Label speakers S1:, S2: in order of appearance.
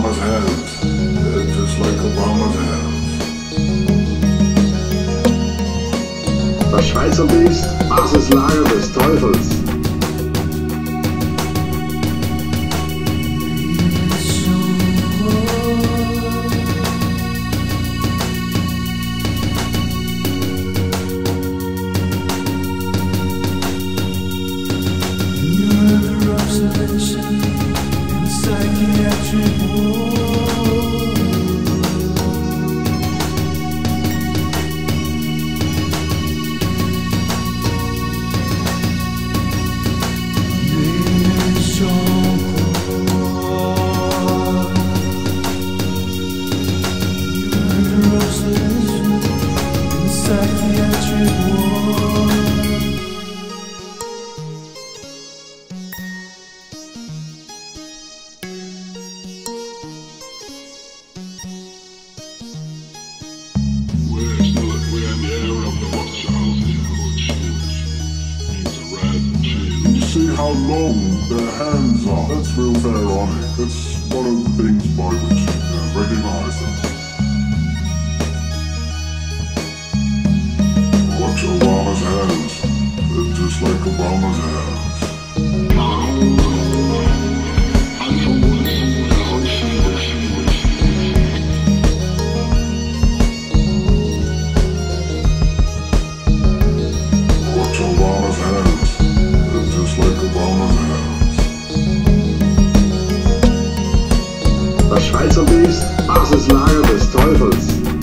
S1: Obama's hands. They're just like Obama's hands.
S2: Das Schweizer Biest, Basislager des Teufels.
S1: See how long their hands are. That's real pharaonic. That's one of the things by which you can recognize them. Watch Obama's hands. They're just like Obama's hands. Watch Obama's hands. Just like Obama's hands.
S2: Das Schweizer Biest, Basislager des Teufels.